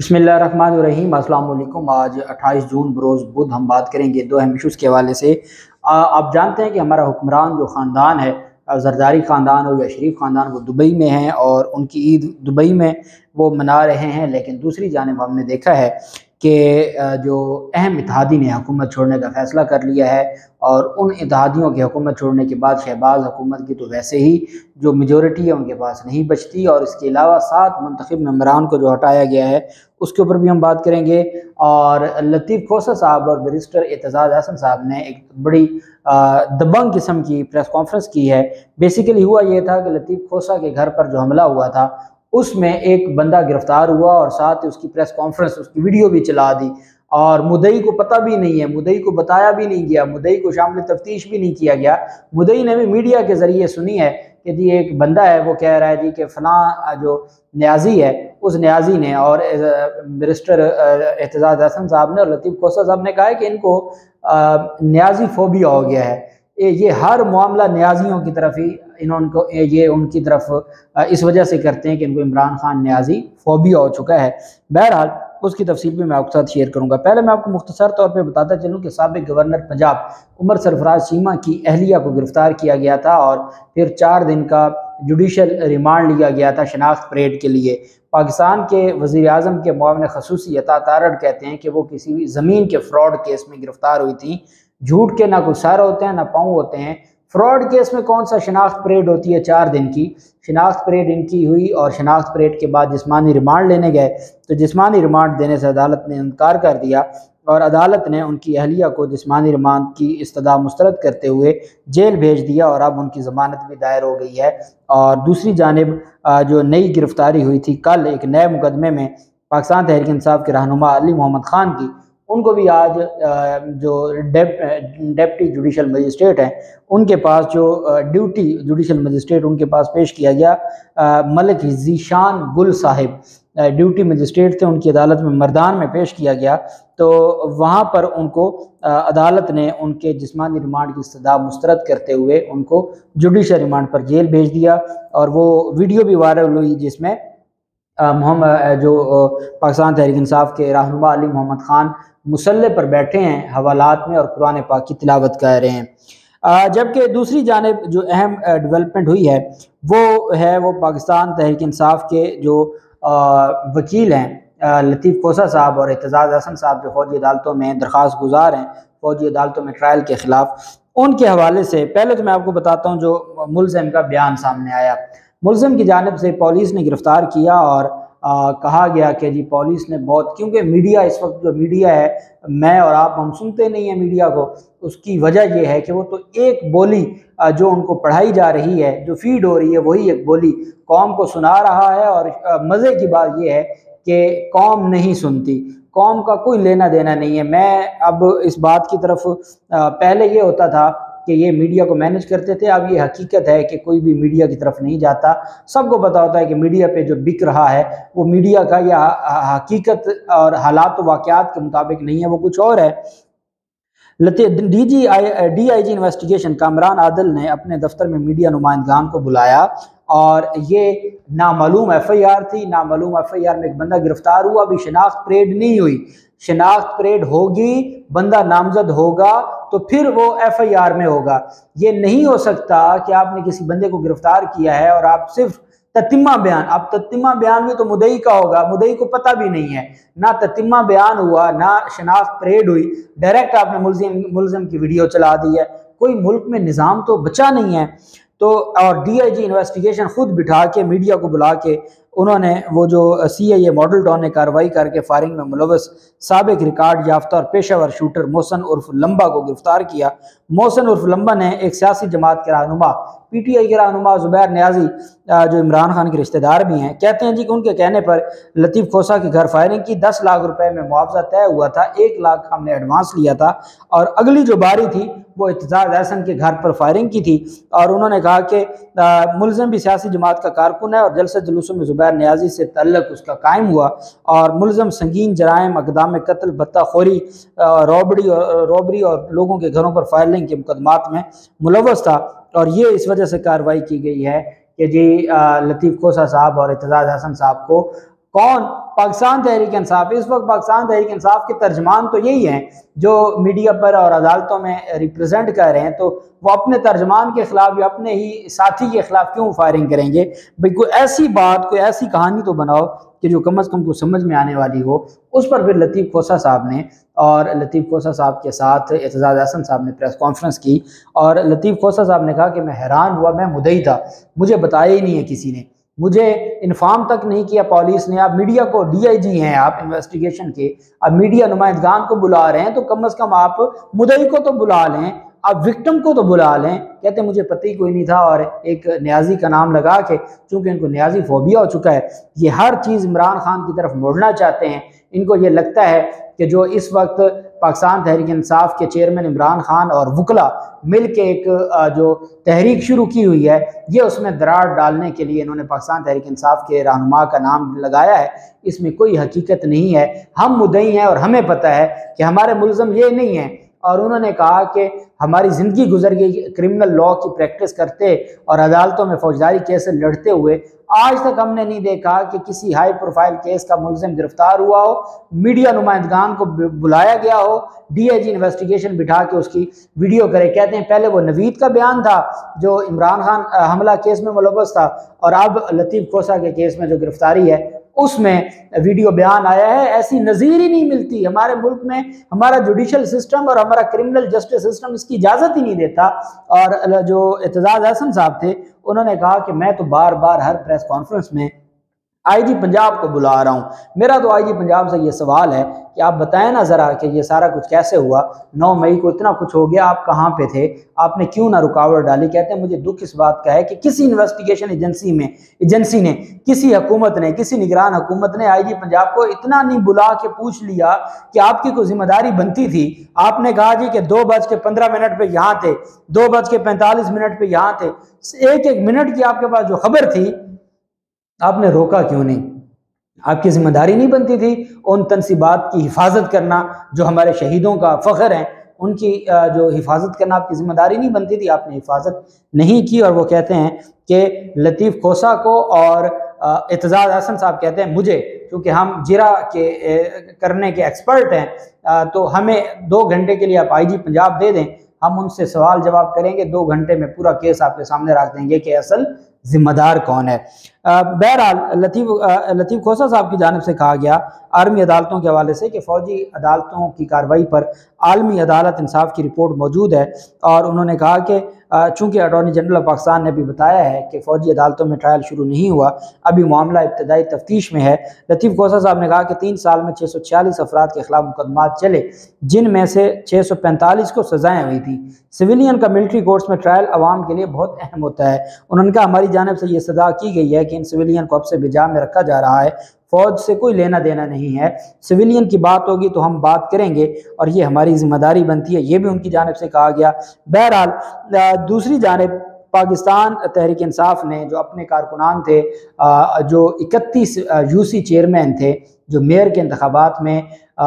बिस्मिल्लाहिर्रहमानिर्रहीम। अस्सलाम वालेकुम। आज 28 जून बरोज़ बुध हम बात करेंगे दो अहम इशूज़ के हवाले से। आप जानते हैं कि हमारा हुक्मरान जो ख़ानदान है, ज़रदारी ख़ानदान हो या शरीफ ख़ानदान, वो दुबई में हैं और उनकी ईद दुबई में वो मना रहे हैं। लेकिन दूसरी जानिब हमने देखा है कि जो अहम इत्तेहादी ने हुकूमत छोड़ने का फ़ैसला कर लिया है और उन इत्तेहादियों की हुकूमत छोड़ने के बाद शहबाज हुकूमत की तो वैसे ही जो मेजॉरिटी है उनके पास नहीं बचती, और इसके अलावा 7 मुंतखब मेंबरान को जो हटाया गया है उसके ऊपर भी हम बात करेंगे। और लतीफ़ खोसा साहब और बैरिस्टर एतजाज़ अहसन साहब ने एक बड़ी दबंग किस्म की प्रेस कॉन्फ्रेंस की है। बेसिकली हुआ ये था कि लतीफ़ खोसा के घर पर जो हमला हुआ था उसमें एक बंदा गिरफ्तार हुआ और साथ ही उसकी प्रेस कॉन्फ्रेंस, उसकी वीडियो भी चला दी, और मुद्दई को पता भी नहीं है, मुद्दई को बताया भी नहीं गया, मुद्दई को शामिल तफ्तीश भी नहीं किया गया। मुद्दई ने भी मीडिया के ज़रिए सुनी है कि जी एक बंदा है, वो कह रहा है जी कि फ़लाँ जो न्याजी है, उस न्याजी ने, और बैरिस्टर एतजाज़ अहसन साहब ने और लतीफ़ खोसा साहब ने कहा है कि इनको न्याजी फोबिया हो गया है। ये हर मामला न्याजियों की तरफ ही इन्होंने ये उनकी तरफ इस वजह से करते हैं कि इनको इमरान खान न्याजी फोबिया हो चुका है। बहरहाल उसकी तफसील भी मैं आपके साथ शेयर करूंगा। पहले मैं आपको मुख्तसर तौर पे बताता चलूं कि साबिक गवर्नर पंजाब उमर सरफराज चीमा की अहलिया को गिरफ्तार किया गया था और फिर 4 दिन का जुडिशल रिमांड लिया गया था शनाख्त परेड के लिए। पाकिस्तान के वज़ीर आज़म के मुआविन ख़ुसूसी अता तारड़ कहते हैं कि वो किसी भी ज़मीन के फ्रॉड केस में गिरफ्तार हुई थी। झूठ के ना कोई सर होते हैं ना पाँव होते हैं। फ्रॉड केस में कौन सा शनाख्त परेड होती है 4 दिन की। शनाख्त परेड इनकी हुई और शनाख्त परेड के बाद जिस्मानी रिमांड लेने गए तो जिस्मानी रिमांड देने से अदालत ने इनकार कर दिया और अदालत ने उनकी अहलिया को जिस्मानी रिमांड की इस्तदा मुस्तरद करते हुए जेल भेज दिया और अब उनकी ज़मानत भी दायर हो गई है। और दूसरी जानिब जो नई गिरफ्तारी हुई थी कल एक नए मुकदमे में पाकिस्तान तहरीक इंसाफ के रहनुमा अली मोहम्मद खान की, उनको भी आज जो डेप्टी जुडिशल मजिस्ट्रेट हैं उनके पास, जो ड्यूटी जुडिशल मजिस्ट्रेट उनके पास पेश किया गया। मलिक ज़ीशान गुल साहिब ड्यूटी मजिस्ट्रेट थे, उनकी अदालत में मर्दान में पेश किया गया। तो वहाँ पर उनको अदालत ने उनके जिस्मानी रिमांड की इस्तदा मुस्तरद करते हुए उनको जुडिशल रिमांड पर जेल भेज दिया। और वो वीडियो भी वायरल हुई जिसमें मोहम्मद जो पाकिस्तान तहरीक इंसाफ के रहनुमा अली मोहम्मद खान मुसल्ले पर बैठे हैं हवालात में और कुरान पाक की तिलावत कर रहे हैं। जबकि दूसरी जानिब जो अहम डेवलपमेंट हुई है वो पाकिस्तान तहरीक इंसाफ के जो वकील हैं लतीफ़ खोसा साहब और एतजाज़ अहसन साहब, जो फौजी अदालतों में दरख्वास्त गुजार हैं, फौजी अदालतों में ट्रायल के ख़िलाफ़, उनके हवाले से पहले तो मैं आपको बताता हूँ जो मुलज़िम का बयान सामने आया। मुलज़िम की जानिब से पुलिस ने गिरफ़्तार किया और कहा गया कि जी पुलिस ने बहुत, क्योंकि मीडिया इस वक्त जो मीडिया है, मैं और आप हम सुनते नहीं हैं मीडिया को, उसकी वजह यह है कि वो तो एक बोली जो उनको पढ़ाई जा रही है, जो फीड हो रही है, वही एक बोली कौम को सुना रहा है। और मज़े की बात यह है कि कौम नहीं सुनती, कौम का कोई लेना देना नहीं है। मैं अब इस बात की तरफ, पहले ये होता था कि ये मीडिया को मैनेज करते थे, अब ये हकीकत है कि कोई भी मीडिया की तरफ नहीं जाता। सबको पता होता है कि मीडिया पे जो बिक रहा है वो मीडिया का या हकीकत और हालात व वाक़यात के मुताबिक नहीं है, वो कुछ और है। DIG इन्वेस्टिगेशन कामरान आदिल ने अपने दफ्तर में मीडिया नुमाइंदगान को बुलाया और ये नामालूम FIR थी। नामालूम FIR में एक बंदा गिरफ्तार हुआ, अभी शनाख्त परेड नहीं हुई। शनाख्त परेड होगी, बंदा नामजद होगा तो फिर वो FIR में होगा। ये नहीं हो सकता कि आपने किसी बंदे को गिरफ्तार किया है और आप सिर्फ ततिमा बयान, आप ततिमा बयान भी तो मुद्दई का होगा, मुद्दई को पता भी नहीं है, ना ततिमा बयान हुआ ना शनाख्त परेड हुई, डायरेक्ट आपने मुलजिम की वीडियो चला दी है। कोई मुल्क में निज़ाम तो बचा नहीं है। तो और DIG इन्वेस्टिगेशन खुद बिठा के मीडिया को बुला के उन्होंने वो जो CIA मॉडल टाउन ने कार्रवाई करके फायरिंग में मुलव्वस साबिक रिकॉर्ड याफ्ता और पेशावर शूटर मोहसन उर्फ लंबा को गिरफ्तार किया। मोहसन उर्फ लंबा ने एक सियासी जमात के रहनुमा PTI के रहनुमा ज़ुबैर न्याजी, जो इमरान खान के रिश्तेदार भी हैं, कहते हैं जी कि उनके कहने पर लतीफ़ खोसा के घर फायरिंग की। 10 लाख रुपए में मुआवजा तय हुआ था, 1 लाख हमने एडवांस लिया था और अगली जो बारी थी वो एतजाज़ अहसन के घर पर फायरिंग की थी। और उन्होंने कहा कि मुलज़िम भी सियासी जमात का कारकुन है और जलसे जुलूसों में ज़ुबैर न्याजी से तल्लुक़ उसका कायम हुआ और मुलज़िम संगीन जराइम, अक़दाम कत्ल, बत्ताखोरी, रॉबरी और लोगों के घरों पर फायरिंग के मुकदमात में मुलव्वस था। और ये इस वजह से कार्रवाई की गई है कि जी लतीफ़ खोसा साहब और एतजाज़ अहसन साहब को कौन? पाकिस्तान तहरीक इंसाफ। इस वक्त पाकिस्तान तहरीक इंसाफ के तर्जमान तो यही हैं जो मीडिया पर और अदालतों में रिप्रेजेंट कर रहे हैं, तो वो अपने तर्जमान के खिलाफ या अपने ही साथी के खिलाफ क्यों फायरिंग करेंगे? भाई कोई ऐसी बात, कोई ऐसी कहानी तो बनाओ कि जो कम अज़ कम को समझ में आने वाली हो। उस पर फिर लतीफ़ खोसा साहब ने और लतीफ़ खोसा साहब के साथ एतजाज़ हसन साहब ने प्रेस कॉन्फ्रेंस की और लतीफ़ खोसा साहब ने कहा कि मैं हैरान हुआ, मैं मुद्दई था, मुझे बताया ही नहीं है किसी ने, मुझे इन्फॉर्म तक नहीं किया पुलिस ने। आप मीडिया को, डीआईजी हैं आप इन्वेस्टिगेशन के, आप मीडिया नुमाइंदगान को बुला रहे हैं तो कम अज़ कम आप मुद्दई को तो बुला लें, आप विक्टिम को तो बुला लें। कहते मुझे पता ही कोई नहीं था और एक न्याजी का नाम लगा के, चूंकि इनको न्याजी फोबिया हो चुका है, ये हर चीज़ इमरान खान की तरफ मोड़ना चाहते हैं। इनको ये लगता है कि जो इस वक्त पाकिस्तान तहरीक इंसाफ के चेयरमैन इमरान खान और वकला मिल के एक जो तहरीक शुरू की हुई है, ये उसमें दरार डालने के लिए इन्होंने पाकिस्तान तहरीक इंसाफ के रहनुमा का नाम लगाया है। इसमें कोई हकीकत नहीं है, हम मुद्दई हैं और हमें पता है कि हमारे मुलज़म ये नहीं है। और उन्होंने कहा कि हमारी ज़िंदगी गुजर गई क्रिमिनल लॉ की प्रैक्टिस करते और अदालतों में फौजदारी केस लड़ते हुए। आज तक हमने नहीं देखा कि किसी हाई प्रोफाइल केस का मुलज़िम गिरफ्तार हुआ हो, मीडिया नुमाइंदगान को बुलाया गया हो, डीआईजी इन्वेस्टिगेशन बिठा के उसकी वीडियो करे। कहते हैं पहले वो नवीद का बयान था जो इमरान खान हमला केस में मुलव्वस था, और अब लतीफ़ खोसा के केस में जो गिरफ्तारी है उसमें वीडियो बयान आया है। ऐसी नज़ीर ही नहीं मिलती हमारे मुल्क में। हमारा जुडिशल सिस्टम और हमारा क्रिमिनल जस्टिस सिस्टम इसकी इजाज़त ही नहीं देता। और जो एतजाज़ हसन साहब थे, उन्होंने कहा कि मैं तो बार बार हर प्रेस कॉन्फ्रेंस में आईजी पंजाब को बुला रहा हूँ। मेरा तो आईजी पंजाब से ये सवाल है कि आप बताएं ना ज़रा कि ये सारा कुछ कैसे हुआ। 9 मई को इतना कुछ हो गया, आप कहाँ पे थे, आपने क्यों ना रुकावट डाली? कहते हैं मुझे दुख इस बात का है कि किसी इन्वेस्टिगेशन एजेंसी ने, किसी हुकूमत ने, किसी निगरान हुकूमत ने आईजी पंजाब को इतना नहीं बुला के पूछ लिया कि आपकी कोई जिम्मेदारी बनती थी। आपने कहा जी कि 2:15 पे यहाँ थे, 2:45 पे यहाँ थे, एक एक मिनट की आपके पास जो खबर थी आपने रोका क्यों नहीं? आपकी जिम्मेदारी नहीं बनती थी उन तनसीबात की हिफाजत करना जो हमारे शहीदों का फ़ख्र है, उनकी जो हिफाजत करना आपकी जिम्मेदारी नहीं बनती थी? आपने हिफाजत नहीं की। और वो कहते हैं कि लतीफ़ खोसा को और एतजाज़ हसन साहब कहते हैं मुझे, क्योंकि हम जिरा के करने के एक्सपर्ट हैं, तो हमें 2 घंटे के लिए आप आईजी पंजाब दे दें, हम उनसे सवाल जवाब करेंगे, 2 घंटे में पूरा केस आपके सामने रख देंगे कि असल जिम्मेदार कौन है। बहरहाल लतीफ़ खोसा साहब की जानिब से कहा गया आर्मी अदालतों के हवाले से कि फ़ौजी अदालतों की कार्रवाई पर आलमी अदालत इंसाफ की रिपोर्ट मौजूद है। और उन्होंने कहा कि चूँकि अटॉर्नी जनरल ऑफ पाकिस्तान ने भी बताया है कि फ़ौजी अदालतों में ट्रायल शुरू नहीं हुआ, अभी मामला इब्तदाई तफ्तीश में है। लतीफ़ खोसा साहब ने कहा कि 3 साल में 646 अफराद के खिलाफ मुकदमात चले, जिनमें से 645 को सज़ाएँ हुई थी। सिविलियन का मिलिट्री कोर्ट्स में ट्रायल आवाम के लिए बहुत अहम होता है। उन्होंने कहा हमारी जानिब से ये सदा की गई है कि इन सिविलियन को अब से बेजा में रखा जा रहा है, फ़ौज से कोई लेना देना नहीं है। सिविलियन की बात होगी तो हम बात करेंगे और ये हमारी जिम्मेदारी बनती है, ये भी उनकी जानिब से कहा गया। बहरहाल दूसरी जानिब पाकिस्तान तहरीक इंसाफ ने जो अपने कारकुनान थे, जो 31 यूसी चेयरमैन थे जो मेयर के इंतखाबात में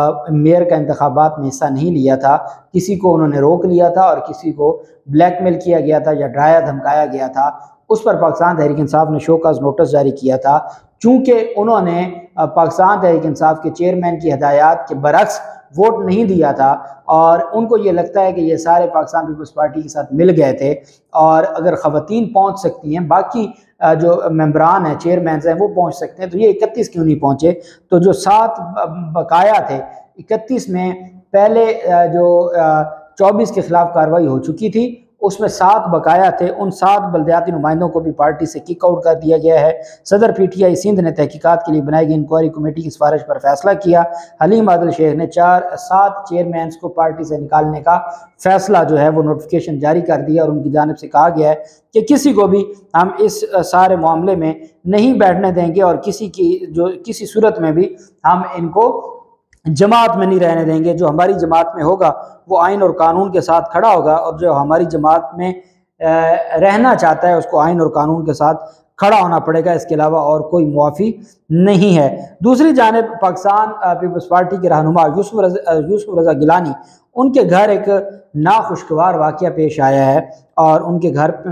हिस्सा नहीं लिया था, किसी को उन्होंने रोक लिया था और किसी को ब्लैकमेल किया गया था या डराया धमकाया गया था, उस पर पाकिस्तान तहरीक इंसाफ ने शोकॉज नोटिस जारी किया था। चूँकि उन्होंने पाकिस्तान तहरीक इंसाफ के चेयरमैन की हदायत के बरक्स वोट नहीं दिया था और उनको ये लगता है कि ये सारे पाकिस्तान पीपल्स पार्टी के साथ मिल गए थे और अगर ख़वातीन पहुँच सकती हैं, बाकी जो मेंबरान हैं, चेयरमैन हैं, वो पहुँच सकते हैं, तो ये 31 क्यों नहीं पहुँचे? तो जो 7 बकाया थे, 31 में पहले जो 24 के खिलाफ कार्रवाई हो चुकी थी, उसमें 7 बकाया थे। उन 7 बल्दियाती नुमाइंदों को भी पार्टी से किक आउट कर दिया गया है। सदर पीटीआई सिंध ने तहकीकात के लिए बनाई गई इंक्वायरी कमेटी की सिफारिश पर फैसला किया। हलीम आदिल शेख ने 7 चेयरमैन को पार्टी से निकालने का फैसला जो है वो नोटिफिकेशन जारी कर दिया और उनकी जानिब से कहा गया है कि किसी को भी हम इस सारे मामले में नहीं बैठने देंगे और किसी सूरत में भी हम इनको जमात में नहीं रहने देंगे। जो हमारी जमात में होगा वो आइन और कानून के साथ खड़ा होगा और जो हमारी जमात में रहना चाहता है उसको आइन और कानून के साथ खड़ा होना पड़ेगा, इसके अलावा और कोई मुआफ़ी नहीं है। दूसरी जानिब पाकिस्तान पीपल्स पार्टी के रहनुमा यूसुफ रज़ा गिलानी, उनके घर एक नाखुशगवार वाक़या पेश आया है और उनके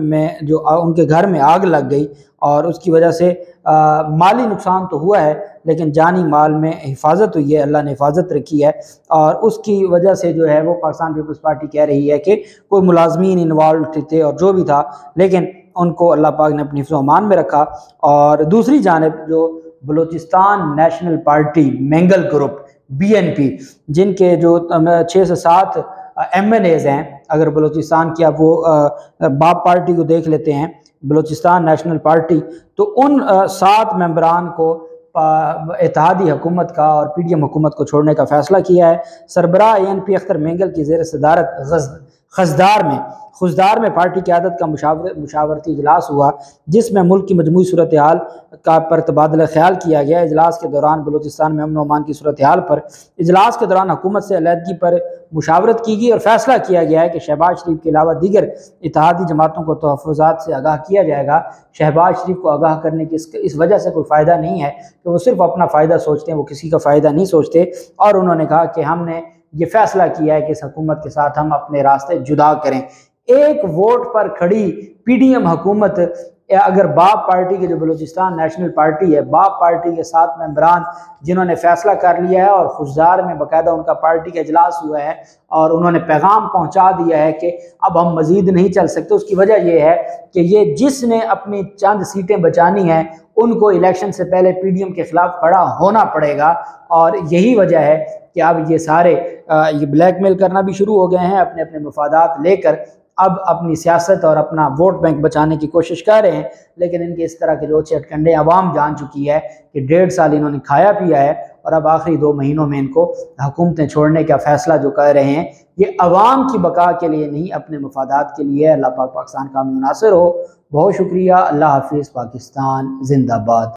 घर में आग लग गई और उसकी वजह से माली नुकसान तो हुआ है लेकिन जानी माल में हिफाजत हुई है, अल्लाह ने हिफाजत रखी है। और उसकी वजह से जो है वो पाकिस्तान पीपल्स पार्टी कह रही है कि कोई मुलाजमीन इन्वॉल्व थे और जो भी था, लेकिन उनको अल्लाह पाक ने अपनी हिफ्ज़-ओ अमान में रखा। और दूसरी जानिब जो Balochistan National Party Mengal group BNP, जिनके जो 6 से 7 MNAs हैं, अगर बलूचिस्तान की आप वो बाप पार्टी को देख लेते हैं, बलूचिस्तान नेशनल पार्टी, तो उन 7 मेंबरान को इत्तेहादी हुकूमत का और PDM हुकूमत को छोड़ने का फ़ैसला किया है। सरबराह ANP अख्तर मेंगल की ज़ेर सदारत खुजदार में पार्टी क़यादत का मुशावरती इजलास हुआ, जिसमें मुल्क की मजमूई सूरत हाल का पर तबादला ख्याल किया गया। इजलास के दौरान बलूचिस्तान में अमन अमान की सूरत हाल पर इजलास के दौरान हुकूमत से अलहदगी पर मुशावरत की गई और फैसला किया गया है कि शहबाज शरीफ के अलावा दीगर इत्तेहादी जमातों को तहफ़्फ़ुज़ात से आगाह किया जाएगा। शहबाज शरीफ को आगाह करने की इस वजह से कोई फ़ायदा नहीं है कि वो सिर्फ अपना फ़ायदा सोचते हैं, वो किसी का फ़ायदा नहीं सोचते। और उन्होंने कहा कि हमने ये फैसला किया है कि इस हुकूमत के साथ हम अपने रास्ते जुदा करें। एक वोट पर खड़ी PDM हुकूमत, अगर बाप पार्टी के जो बलूचिस्तान नेशनल पार्टी है, बाप पार्टी के 7 मेंबरान जिन्होंने फैसला कर लिया है और खुशदार में बाकायदा उनका पार्टी का इजलास हुआ है और उन्होंने पैगाम पहुंचा दिया है कि अब हम मजीद नहीं चल सकते। उसकी वजह यह है कि ये जिसने अपनी चंद सीटें बचानी हैं उनको इलेक्शन से पहले PDM के खिलाफ खड़ा होना पड़ेगा। और यही वजह है कि अब ये सारे ये ब्लैकमेल करना भी शुरू हो गए हैं, अपने अपने मफादात लेकर अब अपनी सियासत और अपना वोट बैंक बचाने की कोशिश कर रहे हैं। लेकिन इनके इस तरह के जो चटकंडे आवाम जान चुकी है कि 1.5 साल इन्होंने खाया पिया है और अब आखिरी 2 महीनों में इनको हुकूमतें छोड़ने का फैसला जो कर रहे हैं, ये अवाम की बका के लिए नहीं, अपने मफादात के लिए। अल्लाह पाक पाकिस्तान का मुनासिर हो। बहुत शुक्रिया। अल्लाह हाफिज़। पाकिस्तान जिंदाबाद।